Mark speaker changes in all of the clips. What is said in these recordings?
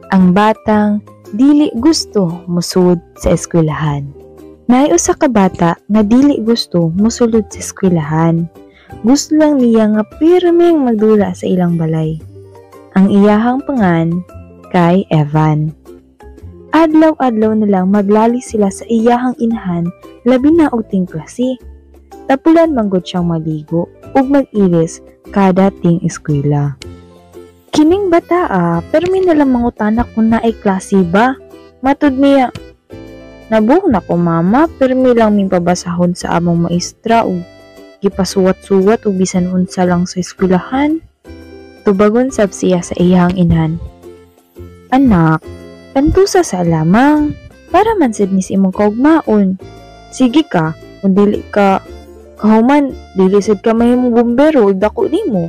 Speaker 1: Ang batang dili gusto musud sa eskwelahan. Naay usa ka bata nga dili gusto mosulod sa eskwelahan. Gusto lang niya nga pirmeng magdula sa ilang balay. Ang iyahang pangan kay Evan. Adlaw-adlaw na lang maglali sila sa iyahang inahan labi na og ting klase. Tapulan manggod siyang maligo ug mag-iris kada ting eskwela. Kining bata permi na lang mangutana kung naay klase ba. Matud niya, "Nabuh na ko mama, permi lang min pabasahon sa among maestra ug gipasuwat-suwat ug bisan unsa lang sa eskwelahan." Tubagon sab siya sa iyang inahan, "Anak, pantusa sa lamang para man sad ni imong kaugmaon. Sige ka, kung dili ka kahuman, dili sad ka mahimong bumbero ug dako nimo."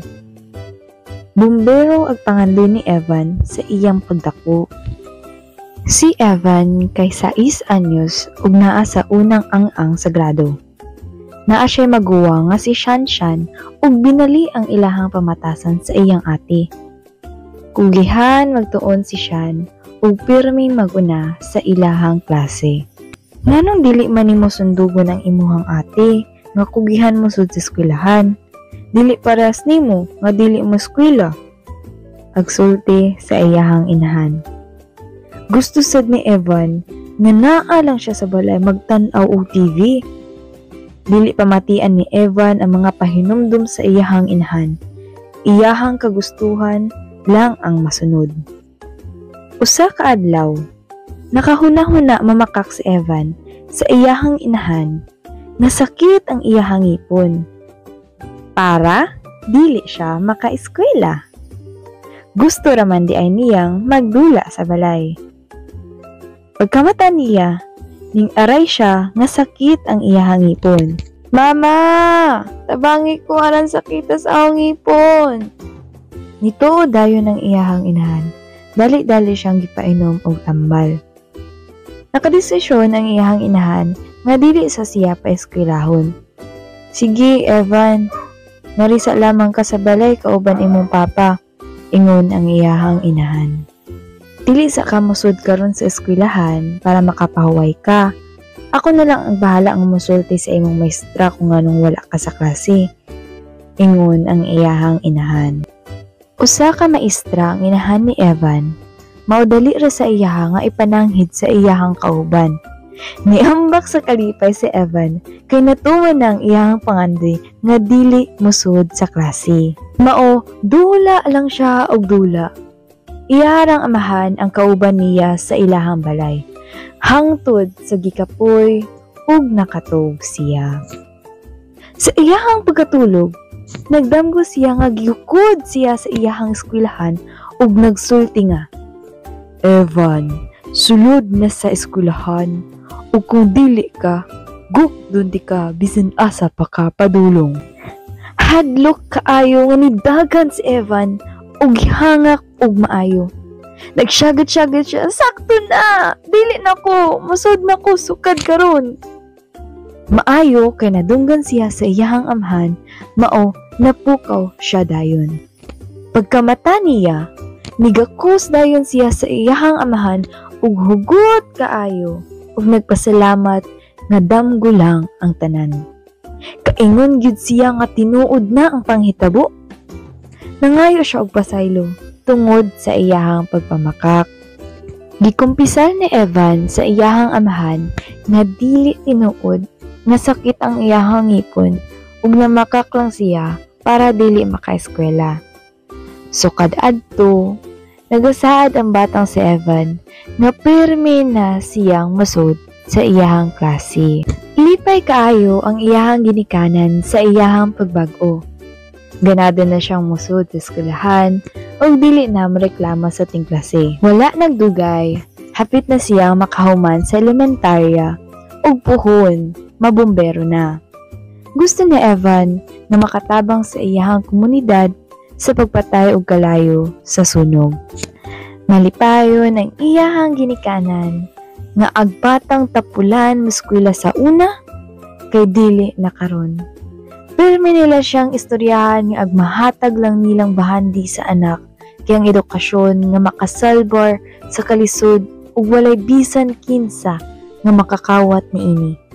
Speaker 1: Bumbero ang pangandoy ni Evan sa iyang pagdako. Si Evan kay 6 anyos ug naa sa unang ang-ang sa grado. Naa siya maguwa nga si Shanshan ug binali ang ilahang pamatasan sa iyang ate. Kugihan magtuon si Shan ug pirming maguna sa ilahang klase. Nganong dili man nimo sundugon ang imuhang ate nga kugihan mo sud sa eskwelahan? Dili parehas nimo nga dili mo eskwela. Agsulti sa iyahang inahan. Gusto sad ni Evan nga naa lang siya sa balay magtan-aw og TV. Dili pamatian ni Evan ang mga pahinumdum sa iyahang inahan. Iyahang kagustuhan lang ang masunod. Usa ka adlaw, nakahuna-huna mamakak si Evan sa iyahang inahan nga sakit ang iyahang ngipon. Para dili siya makaeskwela. Gusto raman di ay niyang magdula sa balay. Pagkamata niya, ning aray siya nga sakit ang iyahang ngipon. "Mama, tabangi ko aran sakit sa akong ngipon." Nituod dayon ang iyahang inahan. Dali-dali siyang gipainom og tambal. Nakadesisyon ang iyahang inahan nga dili sa siya pa eskwelahon. "Sige, Evan, narisa lamang ka sa balay kauban imong papa," ingon ang iyahang inahan. "Dili sa ka musud karon sa eskwelahan para makapahuway ka. Ako na lang ang bahala ang musulti sa imong maestra kung anong wala ka sa klase," ingon ang iyahang inahan. Usa ka maestra ang inahan ni Evan. Maudali ra sa iyaha nga ipananghid sa iyahang kauban. Niambak sa kalipay si Evan kay natuman na ang iyahang pangandoy nga dili musud sa klase. Mao, dula lang siya og dula. Iyarang amahan ang kauban niya sa ilahang balay. Hangtod sa gikapoy ug nakatog siya. Sa iyahang pagkatulog, nagdamgo siya nga gihukod siya sa iyahang eskwelahan ug nagsulti nga, "Evan, sulod na sa eskwelahan ug kung dili ka, gukdon di ka bisan asa pa ka padulong." Hadlok kaayo nga nidagan si Evan ug gihangak ug maayo. Nagsyagad-syagad siya, "Sakto na! Dili na ko! Musod na ko! Sukad karon!" Maayo kay nadunggan siya sa iyahang amhan, mao napukaw siya dayon. Pagkamata niya, nigakos dayon siya sa iyahang amahan ug hugot kaayo ug nagpasalamat nga damgo lang ang tanan. Kaingon gyud siya nga tinuod na ang panghitabo. Nangayo siya og pasaylo tungod sa iyahang pagpamakak. Gikumpisal ni Evan sa iyahang amahan nga dili tinuod nga sakit ang iyahang ngipon ug namakak lang siya para dili makaeskwela. So kad-adto, nagasaad ang batang si Evan nga pirmi na siyang masud sa iyahang klase. Lipay kaayo ang iyahang ginikanan sa iyahang pagbag-o. Ganado na siyang musud sa eskwelahan ug dili na mareklamo sa ting klase. Wala nagdugay, hapit na siyang makahuman sa elementarya ug puhon, mabumbero na. Gusto ni Evan na makatabang sa iyahang komunidad sa pagpatay og kalayo sa sunog. Malipayon ang iyahang ginikanan nga agbatang tapulan muskwela sa una kay dili na karon. Pirmi nila siyang istoryahan nga agmahatag lang nilang bahandi sa anak Kaya ang edukasyon nga makasalbar sa kalisod ug walay bisan kinsa nga makakawat niini.